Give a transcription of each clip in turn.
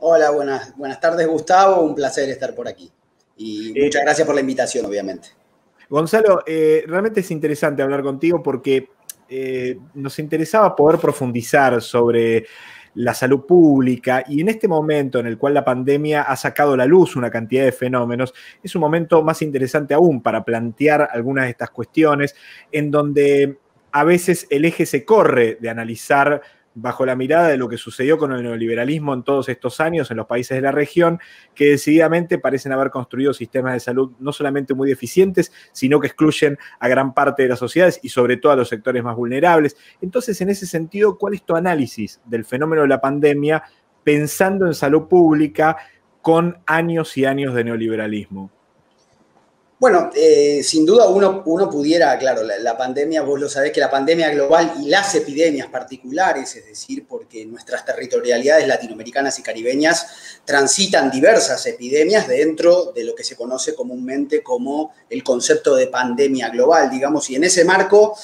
Hola, buenas tardes, Gustavo. Un placer estar por aquí. Y muchas gracias por la invitación, obviamente. Gonzalo, realmente es interesante hablar contigo porque nos interesaba poder profundizar sobre la salud pública y en este momento en el cual la pandemia ha sacado a la luz una cantidad de fenómenos, es un momento más interesante aún para plantear algunas de estas cuestiones en donde a veces el eje se corre de analizar bajo la mirada de lo que sucedió con el neoliberalismo en todos estos años en los países de la región, que decididamente parecen haber construido sistemas de salud no solamente muy deficientes, sino que excluyen a gran parte de las sociedades y sobre todo a los sectores más vulnerables. Entonces, en ese sentido, ¿cuál es tu análisis del fenómeno de la pandemia pensando en salud pública con años y años de neoliberalismo? Bueno, sin duda uno pudiera, claro, la pandemia, vos lo sabés que la pandemia global y las epidemias particulares, es decir, porque nuestras territorialidades latinoamericanas y caribeñas transitan diversas epidemias dentro de lo que se conoce comúnmente como el concepto de pandemia global, digamos, y en ese marco,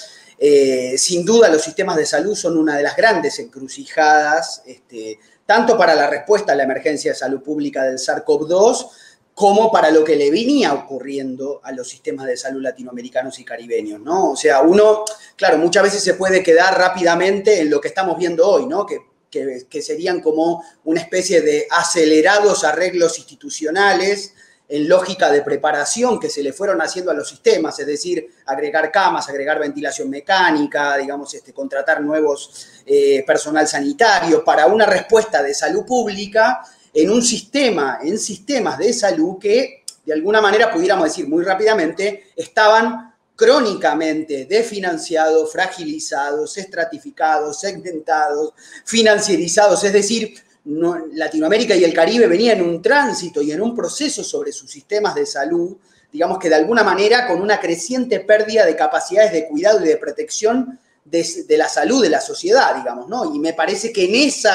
sin duda los sistemas de salud son una de las grandes encrucijadas, tanto para la respuesta a la emergencia de salud pública del SARS-CoV-2, como para lo que le venía ocurriendo a los sistemas de salud latinoamericanos y caribeños, ¿no? O sea, uno, claro, muchas veces se puede quedar rápidamente en lo que estamos viendo hoy, ¿no? Que serían como una especie de acelerados arreglos institucionales en lógica de preparación que se le fueron haciendo a los sistemas, es decir, agregar camas, agregar ventilación mecánica, digamos, contratar nuevos personal sanitario para una respuesta de salud pública en un sistema, en sistemas de salud que, de alguna manera, pudiéramos decir muy rápidamente, estaban crónicamente desfinanciados, fragilizados, estratificados, segmentados, financiarizados, es decir, Latinoamérica y el Caribe venían en un tránsito y en un proceso sobre sus sistemas de salud, digamos que de alguna manera con una creciente pérdida de capacidades de cuidado y de protección de la salud de la sociedad, digamos, ¿no? Y me parece que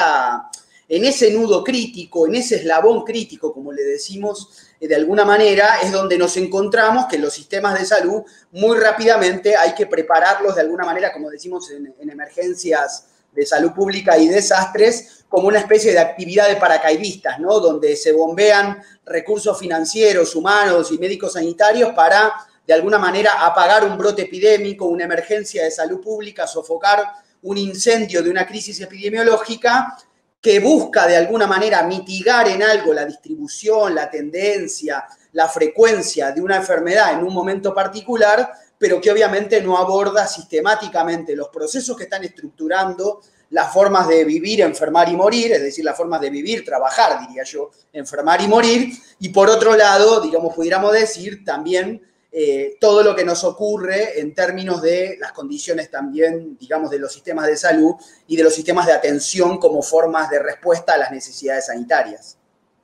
en ese nudo crítico, en ese eslabón crítico, como le decimos de alguna manera, es donde nos encontramos que los sistemas de salud muy rápidamente hay que prepararlos de alguna manera, como decimos en emergencias de salud pública y desastres, como una especie de actividad de paracaidistas, ¿no? Donde se bombean recursos financieros, humanos y médicos sanitarios para, de alguna manera, apagar un brote epidémico, una emergencia de salud pública, sofocar un incendio de una crisis epidemiológica que busca de alguna manera mitigar en algo la distribución, la tendencia, la frecuencia de una enfermedad en un momento particular, pero que obviamente no aborda sistemáticamente los procesos que están estructurando las formas de vivir, enfermar y morir, es decir, las formas de vivir, trabajar, diría yo, enfermar y morir, y por otro lado, digamos, pudiéramos decir también todo lo que nos ocurre en términos de las condiciones también, digamos, de los sistemas de salud y de los sistemas de atención como formas de respuesta a las necesidades sanitarias.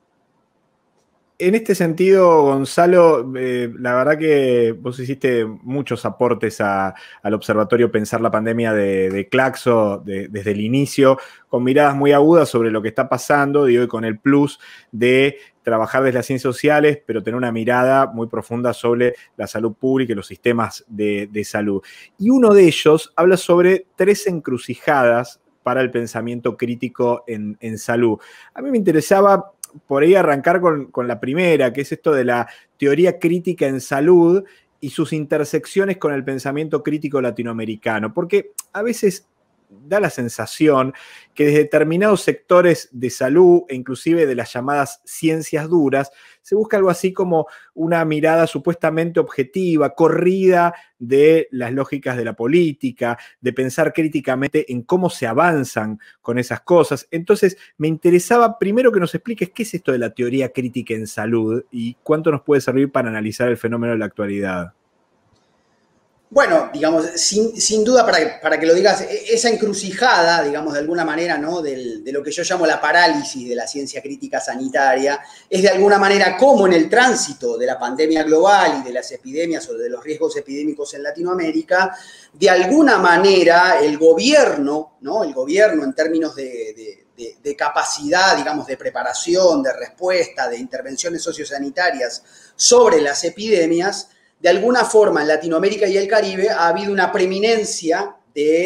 En este sentido, Gonzalo, la verdad que vos hiciste muchos aportes al Observatorio Pensar la Pandemia de Claxo desde el inicio, con miradas muy agudas sobre lo que está pasando, digo, y con el plus de trabajar desde las ciencias sociales, pero tener una mirada muy profunda sobre la salud pública y los sistemas de salud. Y uno de ellos habla sobre 3 encrucijadas para el pensamiento crítico en salud. A mí me interesaba por ahí arrancar con la primera, que es esto de la teoría crítica en salud y sus intersecciones con el pensamiento crítico latinoamericano, porque a veces da la sensación que desde determinados sectores de salud e inclusive de las llamadas ciencias duras, se busca algo así como una mirada supuestamente objetiva, corrida de las lógicas de la política, de pensar críticamente en cómo se avanzan con esas cosas. Entonces, me interesaba primero que nos expliques qué es esto de la teoría crítica en salud y cuánto nos puede servir para analizar el fenómeno de la actualidad. Bueno, digamos, sin duda, para que lo digas, esa encrucijada, digamos, de alguna manera, ¿no? De lo que yo llamo la parálisis de la ciencia crítica sanitaria, es de alguna manera cómo en el tránsito de la pandemia global y de las epidemias o de los riesgos epidémicos en Latinoamérica, de alguna manera el gobierno, ¿no? El gobierno en términos de capacidad, digamos, de preparación, de respuesta, de intervenciones sociosanitarias sobre las epidemias, de alguna forma en Latinoamérica y el Caribe ha habido una preeminencia de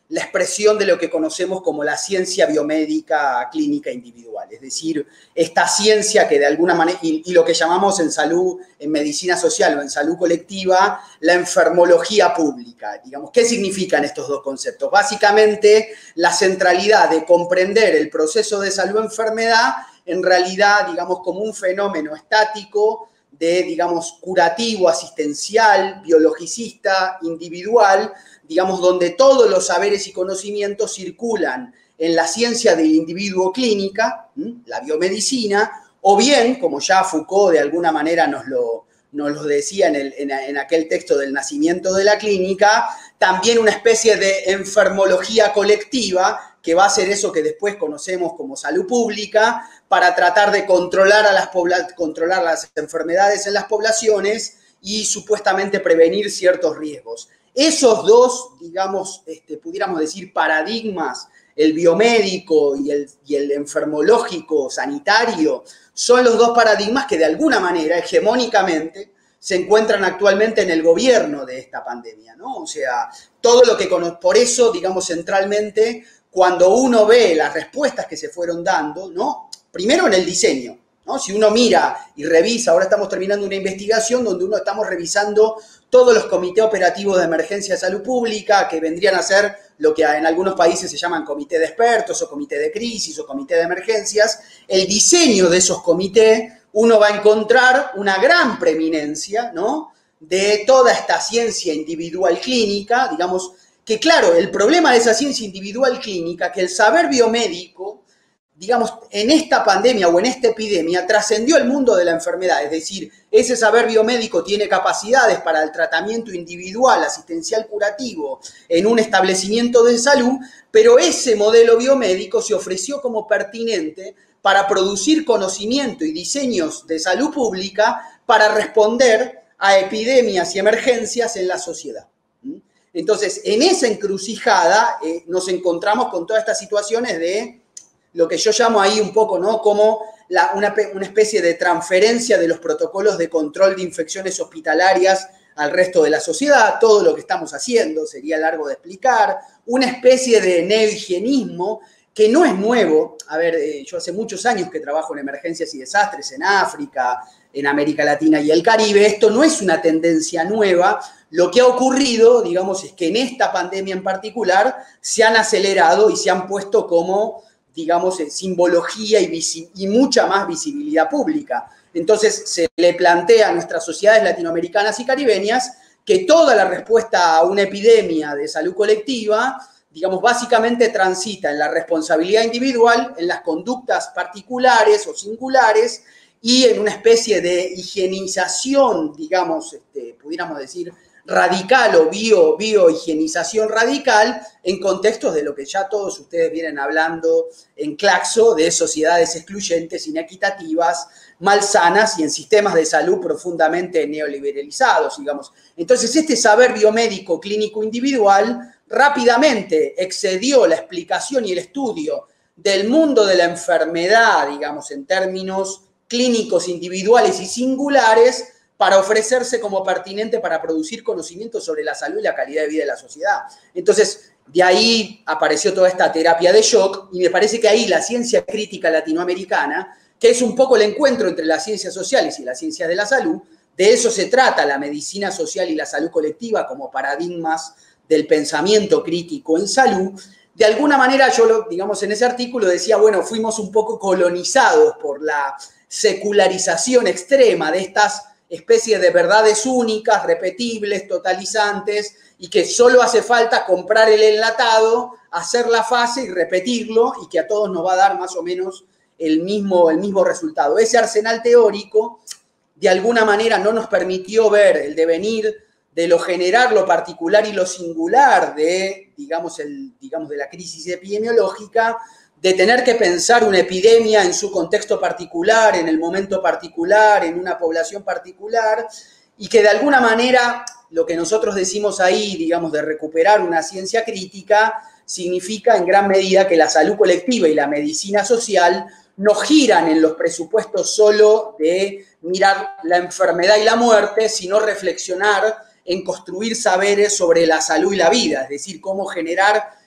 la expresión de lo que conocemos como la ciencia biomédica clínica individual, es decir, esta ciencia que de alguna manera, y lo que llamamos en salud, en medicina social o en salud colectiva, la enfermología pública. Digamos, ¿qué significan estos dos conceptos? Básicamente, la centralidad de comprender el proceso de salud-enfermedad en realidad, digamos, como un fenómeno estático de, digamos, curativo, asistencial, biologicista, individual, digamos, donde todos los saberes y conocimientos circulan en la ciencia del individuo clínica, la biomedicina, o bien, como ya Foucault de alguna manera nos lo decía en aquel texto del nacimiento de la clínica, también una especie de enfermología colectiva, que va a ser eso que después conocemos como salud pública, para tratar de controlar las enfermedades en las poblaciones y supuestamente prevenir ciertos riesgos. Esos dos, digamos, pudiéramos decir, paradigmas, el biomédico y el enfermológico sanitario, son los dos paradigmas que de alguna manera, hegemónicamente, se encuentran actualmente en el gobierno de esta pandemia, ¿no? O sea, todo lo que por eso, digamos, centralmente, cuando uno ve las respuestas que se fueron dando, ¿no? Primero en el diseño, ¿no? Si uno mira y revisa, ahora estamos terminando una investigación donde estamos revisando todos los comités operativos de emergencia de salud pública, que vendrían a ser lo que en algunos países se llaman comité de expertos o comité de crisis o comité de emergencias. El diseño de esos comités, uno va a encontrar una gran preeminencia, ¿no?, de toda esta ciencia individual clínica, digamos, que claro, el problema de esa ciencia individual clínica, que el saber biomédico, digamos, en esta pandemia o en esta epidemia, trascendió el mundo de la enfermedad. Es decir, ese saber biomédico tiene capacidades para el tratamiento individual, asistencial curativo, en un establecimiento de salud, pero ese modelo biomédico se ofreció como pertinente para producir conocimiento y diseños de salud pública para responder a epidemias y emergencias en la sociedad. Entonces, en esa encrucijada nos encontramos con todas estas situaciones de lo que yo llamo ahí un poco, ¿no?, como una especie de transferencia de los protocolos de control de infecciones hospitalarias al resto de la sociedad. Todo lo que estamos haciendo, sería largo de explicar, una especie de neohigienismo que no es nuevo. A ver, yo hace muchos años que trabajo en emergencias y desastres en África, en América Latina y el Caribe. Esto no es una tendencia nueva. Lo que ha ocurrido, digamos, es que en esta pandemia en particular se han acelerado y se han puesto como, digamos, simbología y mucha más visibilidad pública. Entonces se le plantea a nuestras sociedades latinoamericanas y caribeñas que toda la respuesta a una epidemia de salud colectiva, digamos, básicamente transita en la responsabilidad individual, en las conductas particulares o singulares y en una especie de higienización, digamos, pudiéramos decir, radical o biohigienización radical en contextos de lo que ya todos ustedes vienen hablando en Claxo, de sociedades excluyentes, inequitativas, malsanas y en sistemas de salud profundamente neoliberalizados, digamos. Entonces, este saber biomédico clínico individual rápidamente excedió la explicación y el estudio del mundo de la enfermedad, digamos, en términos clínicos individuales y singulares, para ofrecerse como pertinente para producir conocimiento sobre la salud y la calidad de vida de la sociedad. Entonces, de ahí apareció toda esta terapia de shock, y me parece que ahí la ciencia crítica latinoamericana, que es un poco el encuentro entre las ciencias sociales y las ciencias de la salud, de eso se trata la medicina social y la salud colectiva como paradigmas del pensamiento crítico en salud. De alguna manera, yo, digamos, en ese artículo decía, bueno, fuimos un poco colonizados por la secularización extrema de estas especies de verdades únicas, repetibles, totalizantes, y que solo hace falta comprar el enlatado, hacer la fase y repetirlo, y que a todos nos va a dar más o menos el mismo resultado. Ese arsenal teórico, de alguna manera, no nos permitió ver el devenir de lo general, lo particular y lo singular de, digamos, de la crisis epidemiológica, de tener que pensar una epidemia en su contexto particular, en el momento particular, en una población particular, y que de alguna manera lo que nosotros decimos ahí, digamos, de recuperar una ciencia crítica, significa en gran medida que la salud colectiva y la medicina social no giran en los presupuestos solo de mirar la enfermedad y la muerte, sino reflexionar en construir saberes sobre la salud y la vida, es decir, cómo generar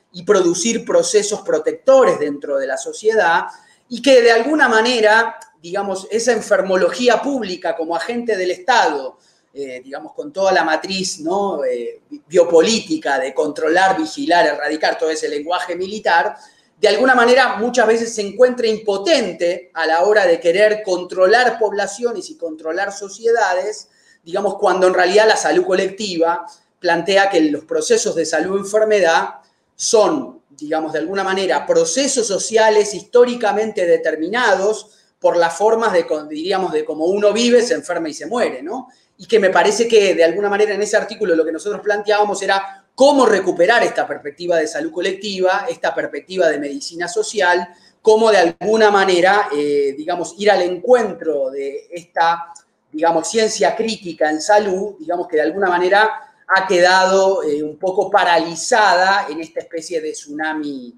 y producir procesos protectores dentro de la sociedad, y que de alguna manera, digamos, esa enfermología pública como agente del Estado, digamos, con toda la matriz, ¿no? Biopolítica de controlar, vigilar, erradicar todo ese lenguaje militar, de alguna manera muchas veces se encuentra impotente a la hora de querer controlar poblaciones y controlar sociedades, digamos, cuando en realidad la salud colectiva plantea que los procesos de salud-enfermedad son, digamos, de alguna manera, procesos sociales históricamente determinados por las formas de, diríamos, de cómo uno vive, se enferma y se muere, ¿no? Y que me parece que, de alguna manera, en ese artículo lo que nosotros planteábamos era cómo recuperar esta perspectiva de salud colectiva, esta perspectiva de medicina social, cómo de alguna manera, digamos, ir al encuentro de esta, digamos, ciencia crítica en salud, digamos, que de alguna manera ha quedado un poco paralizada en esta especie de tsunami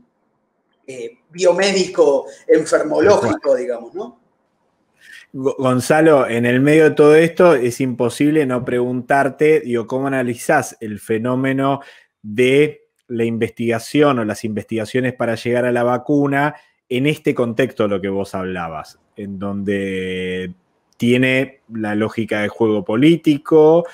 biomédico, enfermológico, digamos, ¿no? Gonzalo, en el medio de todo esto es imposible no preguntarte, digo, ¿cómo analizás el fenómeno de la investigación o las investigaciones para llegar a la vacuna en este contexto de lo que vos hablabas, en donde tiene la lógica de juego político,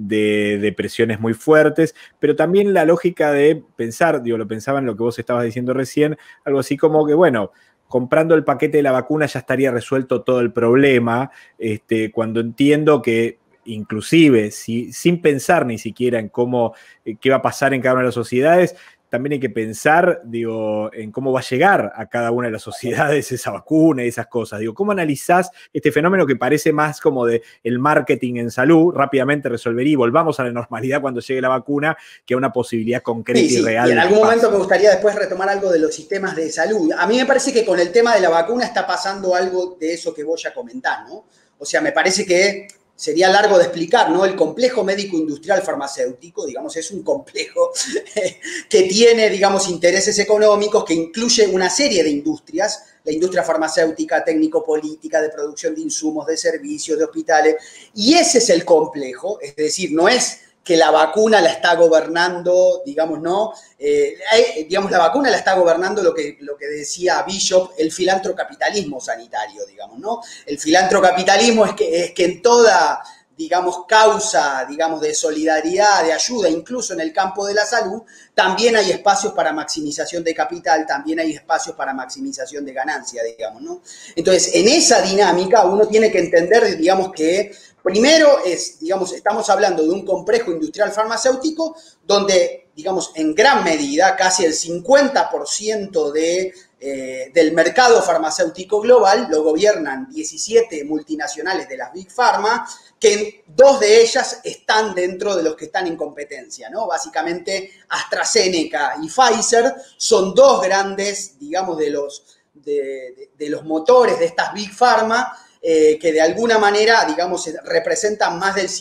de presiones muy fuertes, pero también la lógica de pensar, digo, lo pensaba en lo que vos estabas diciendo recién, algo así como que, bueno, comprando el paquete de la vacuna ya estaría resuelto todo el problema, cuando entiendo que inclusive sin pensar ni siquiera en qué va a pasar en cada una de las sociedades, también hay que pensar, digo, en cómo va a llegar a cada una de las sociedades esa vacuna y esas cosas. Digo, ¿cómo analizás este fenómeno que parece más como de el marketing en salud, rápidamente resolvería y volvamos a la normalidad cuando llegue la vacuna, que a una posibilidad concreta y real? Y en algún momento me gustaría después retomar algo de los sistemas de salud. A mí me parece que con el tema de la vacuna está pasando algo de eso que vos ya comentás, ¿no? O sea, me parece que sería largo de explicar, ¿no? El complejo médico-industrial farmacéutico, digamos, es un complejo que tiene, digamos, intereses económicos, que incluye una serie de industrias, la industria farmacéutica, técnico-política, de producción de insumos, de servicios, de hospitales, y ese es el complejo, es decir, no es que la vacuna la está gobernando, digamos, ¿no? Digamos, la vacuna la está gobernando lo que decía Bishop, el filantrocapitalismo sanitario, digamos, ¿no? El filantrocapitalismo es que en toda, digamos, causa, digamos, de solidaridad, de ayuda, incluso en el campo de la salud, también hay espacios para maximización de capital, también hay espacios para maximización de ganancia, digamos, ¿no? Entonces, en esa dinámica uno tiene que entender, digamos, que primero digamos, estamos hablando de un complejo industrial farmacéutico donde, digamos, en gran medida, casi el 50% del mercado farmacéutico global lo gobiernan 17 multinacionales de las Big Pharma, que 2 de ellas están dentro de los que están en competencia, ¿no? Básicamente AstraZeneca y Pfizer son 2 grandes, digamos, de los motores de estas Big Pharma, que de alguna manera, digamos, representan más del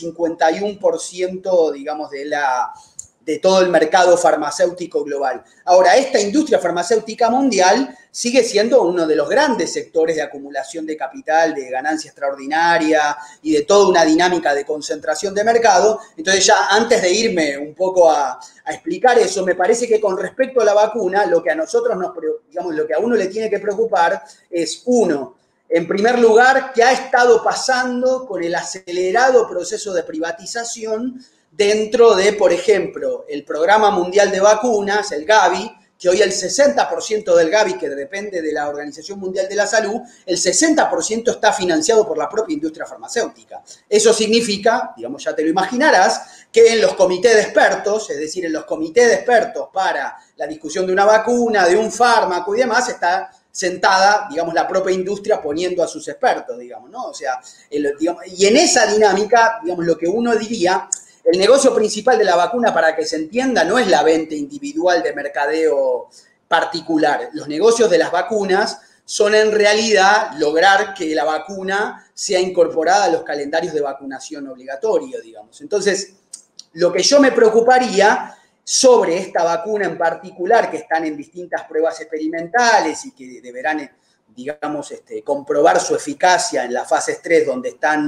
51%, digamos, de todo el mercado farmacéutico global. Ahora, esta industria farmacéutica mundial sigue siendo uno de los grandes sectores de acumulación de capital, de ganancia extraordinaria y de toda una dinámica de concentración de mercado. Entonces, ya antes de irme un poco a explicar eso, me parece que con respecto a la vacuna, lo que a nosotros digamos, lo que a uno le tiene que preocupar es, uno, en primer lugar, ¿qué ha estado pasando con el acelerado proceso de privatización dentro de, por ejemplo, el Programa Mundial de Vacunas, el Gavi, que hoy el 60% del Gavi, que depende de la Organización Mundial de la Salud, el 60% está financiado por la propia industria farmacéutica. Eso significa, digamos, ya te lo imaginarás, que en los comités de expertos, es decir, en los comités de expertos para la discusión de una vacuna, de un fármaco y demás, está sentada, digamos, la propia industria poniendo a sus expertos, digamos, ¿no? O sea, digamos, y en esa dinámica, digamos, lo que uno diría, el negocio principal de la vacuna, para que se entienda, no es la venta individual de mercadeo particular. Los negocios de las vacunas son en realidad lograr que la vacuna sea incorporada a los calendarios de vacunación obligatorio, digamos. Entonces, lo que yo me preocuparía sobre esta vacuna en particular, que están en distintas pruebas experimentales y que deberán, digamos, comprobar su eficacia en las fases 3, donde están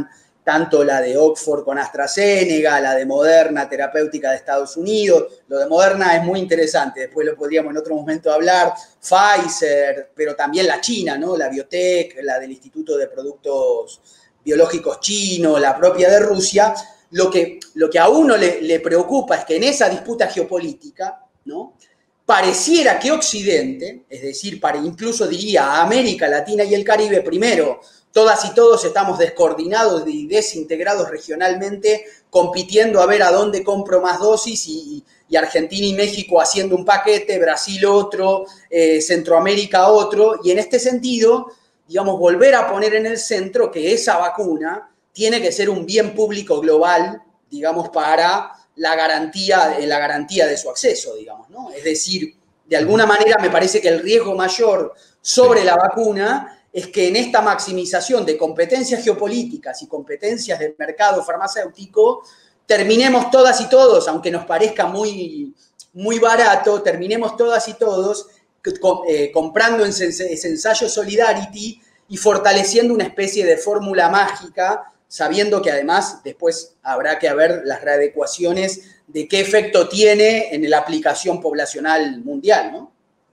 tanto la de Oxford con AstraZeneca, la de Moderna terapéutica de Estados Unidos. Lo de Moderna es muy interesante, después lo podríamos en otro momento hablar. Pfizer, pero también la China, ¿no? La Biotech, la del Instituto de Productos Biológicos Chino, la propia de Rusia. Lo que a uno le preocupa es que en esa disputa geopolítica, ¿no?, pareciera que Occidente, es decir, incluso diría América Latina y el Caribe, primero, todas y todos estamos descoordinados y desintegrados regionalmente, compitiendo a ver a dónde compro más dosis, y Argentina y México haciendo un paquete, Brasil otro, Centroamérica otro, y en este sentido, digamos, volver a poner en el centro que esa vacuna tiene que ser un bien público global, digamos, para la garantía de su acceso, digamos, ¿no? Es decir, de alguna manera me parece que el riesgo mayor sobre la vacuna es que en esta maximización de competencias geopolíticas y competencias del mercado farmacéutico terminemos todas y todos, aunque nos parezca muy, muy barato, terminemos todas y todos comprando ese ensayo Solidarity y fortaleciendo una especie de fórmula mágica, sabiendo que además después habrá que ver las readecuaciones de qué efecto tiene en la aplicación poblacional mundial, ¿no?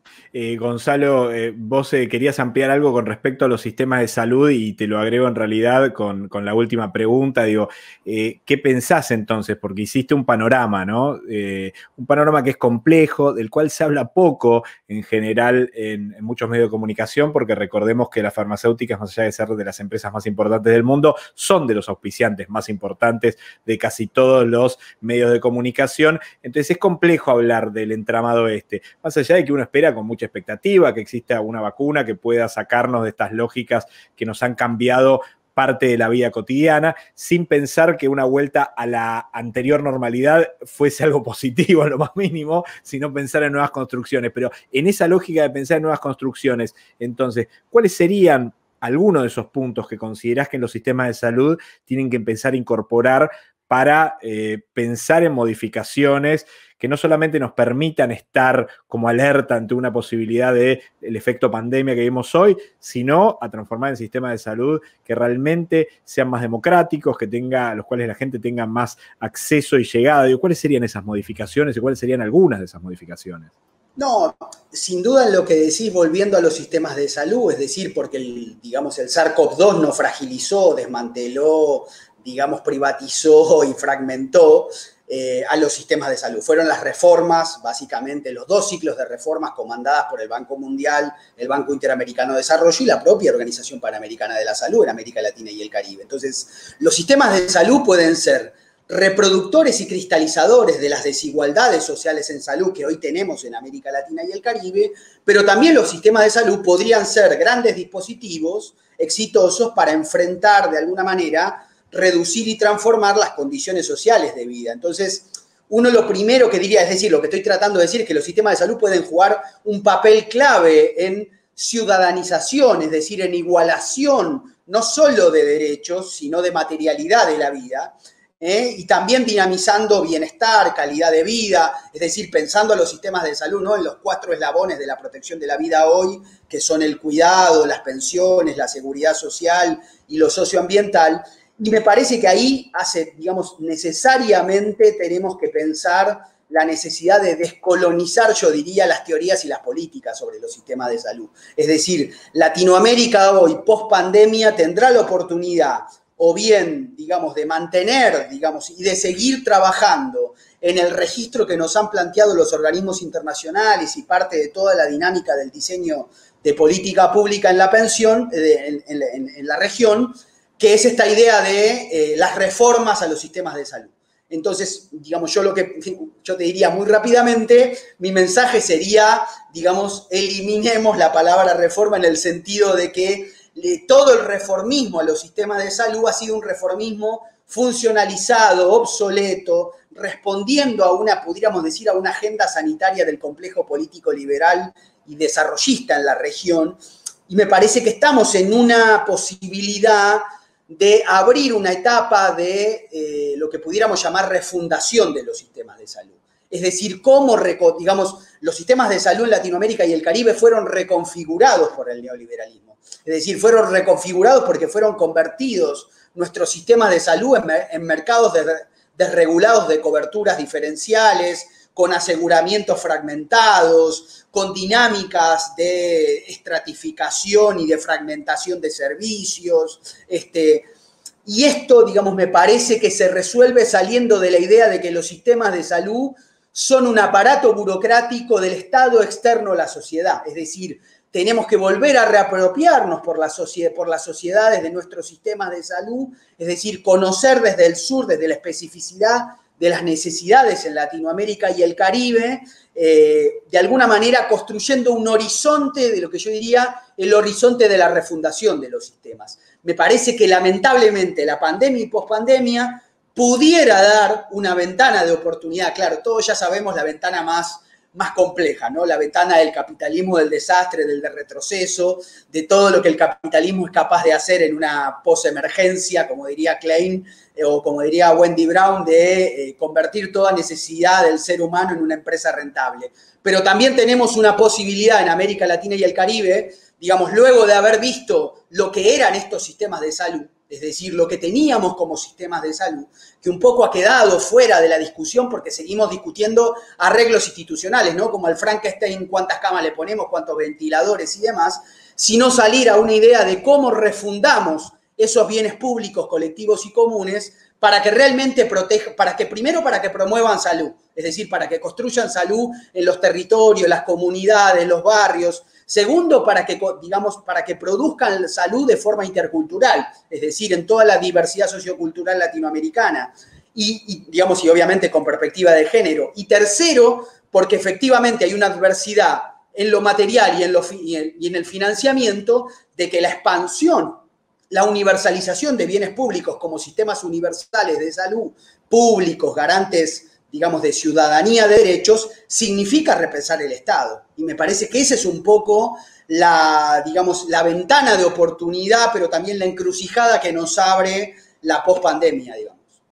Gonzalo, vos querías ampliar algo con respecto a los sistemas de salud y te lo agrego en realidad con la última pregunta. Digo, ¿qué pensás entonces? Porque hiciste un panorama, ¿no? Un panorama que es complejo, del cual se habla poco en general en muchos medios de comunicación, porque recordemos que las farmacéuticas, más allá de ser de las empresas más importantes del mundo, son de los auspiciantes más importantes de casi todos los medios de comunicación. Entonces es complejo hablar del entramado más allá de que uno espera con mucha expectativa que exista una vacuna que pueda sacarnos de estas lógicas que nos han cambiado parte de la vida cotidiana, sin pensar que una vuelta a la anterior normalidad fuese algo positivo en lo más mínimo, sino pensar en nuevas construcciones. Pero en esa lógica de pensar en nuevas construcciones, entonces, ¿cuáles serían algunos de esos puntos que considerás que en los sistemas de salud tienen que empezar a incorporar para pensar en modificaciones que no solamente nos permitan estar como alerta ante una posibilidad del efecto pandemia que vimos hoy, sino a transformar en sistemas de salud que realmente sean más democráticos, a los cuales la gente tenga más acceso y llegada? Digo, ¿cuáles serían esas modificaciones y cuáles serían algunas de esas modificaciones? No, sin duda en lo que decís, volviendo a los sistemas de salud, es decir, porque el SARS-CoV-2 no fragilizó, desmanteló, digamos, privatizó y fragmentó a los sistemas de salud. Fueron las reformas, básicamente los 2 ciclos de reformas comandadas por el Banco Mundial, el Banco Interamericano de Desarrollo y la propia Organización Panamericana de la Salud en América Latina y el Caribe. Entonces, los sistemas de salud pueden ser reproductores y cristalizadores de las desigualdades sociales en salud que hoy tenemos en América Latina y el Caribe, pero también los sistemas de salud podrían ser grandes dispositivos exitosos para enfrentar de alguna manera, reducir y transformar las condiciones sociales de vida. Entonces, uno lo primero que diría, es decir, lo que estoy tratando de decir es que los sistemas de salud pueden jugar un papel clave en ciudadanización, es decir, en igualación no solo de derechos, sino de materialidad de la vida, y también dinamizando bienestar, calidad de vida, es decir, pensando en los sistemas de salud, ¿no?, en los 4 eslabones de la protección de la vida hoy, que son el cuidado, las pensiones, la seguridad social y lo socioambiental. Y me parece que ahí necesariamente tenemos que pensar la necesidad de descolonizar, yo diría, las teorías y las políticas sobre los sistemas de salud. Es decir, Latinoamérica hoy, post pandemia, tendrá la oportunidad o bien, de mantener, y de seguir trabajando en el registro que nos han planteado los organismos internacionales y parte de toda la dinámica del diseño de política pública en la pensión, en la región, que es esta idea de las reformas a los sistemas de salud. Entonces, yo te diría muy rápidamente, mi mensaje sería, eliminemos la palabra reforma en el sentido de que todo el reformismo a los sistemas de salud ha sido un reformismo funcionalizado, obsoleto, respondiendo pudiéramos decir, a una agenda sanitaria del complejo político liberal y desarrollista en la región. Y me parece que estamos en una posibilidad de abrir una etapa de lo que pudiéramos llamar refundación de los sistemas de salud. Es decir, cómo, los sistemas de salud en Latinoamérica y el Caribe fueron reconfigurados por el neoliberalismo. Es decir, fueron reconfigurados porque fueron convertidos nuestros sistemas de salud en mercados desregulados de coberturas diferenciales, con aseguramientos fragmentados, con dinámicas de estratificación y de fragmentación de servicios. Y esto, digamos, me parece que se resuelve saliendo de la idea de que los sistemas de salud son un aparato burocrático del Estado externo a la sociedad. Es decir, tenemos que volver a reapropiarnos por las sociedades de nuestros sistemas de salud, es decir, conocer desde el sur, desde la especificidad de las necesidades en Latinoamérica y el Caribe, de alguna manera construyendo un horizonte de lo que yo diría el horizonte de la refundación de los sistemas. Me parece que lamentablemente la pandemia y pospandemia pudiera dar una ventana de oportunidad. Claro, todos ya sabemos la ventana más compleja, ¿no? La ventana del capitalismo, del desastre, del retroceso, de todo lo que el capitalismo es capaz de hacer en una posemergencia, como diría Klein, o como diría Wendy Brown, de convertir toda necesidad del ser humano en una empresa rentable. Pero también tenemos una posibilidad en América Latina y el Caribe, digamos, luego de haber visto lo que eran estos sistemas de salud, es decir, lo que teníamos como sistemas de salud, que un poco ha quedado fuera de la discusión porque seguimos discutiendo arreglos institucionales, ¿no? Como el Frankenstein, cuántas camas le ponemos, cuántos ventiladores y demás, sino salir a una idea de cómo refundamos esos bienes públicos, colectivos y comunes para que realmente protejan, primero para que promuevan salud, es decir, para que construyan salud en los territorios, las comunidades, los barrios. Segundo, para que produzcan salud de forma intercultural, es decir, en toda la diversidad sociocultural latinoamericana y obviamente con perspectiva de género. Y tercero, porque efectivamente hay una adversidad en lo material y en el financiamiento de que la expansión, la universalización de bienes públicos como sistemas universales de salud, públicos, garantes, digamos, de ciudadanía de derechos, significa represar el Estado. Y me parece que esa es un poco la ventana de oportunidad, pero también la encrucijada que nos abre la pospandemia, digamos.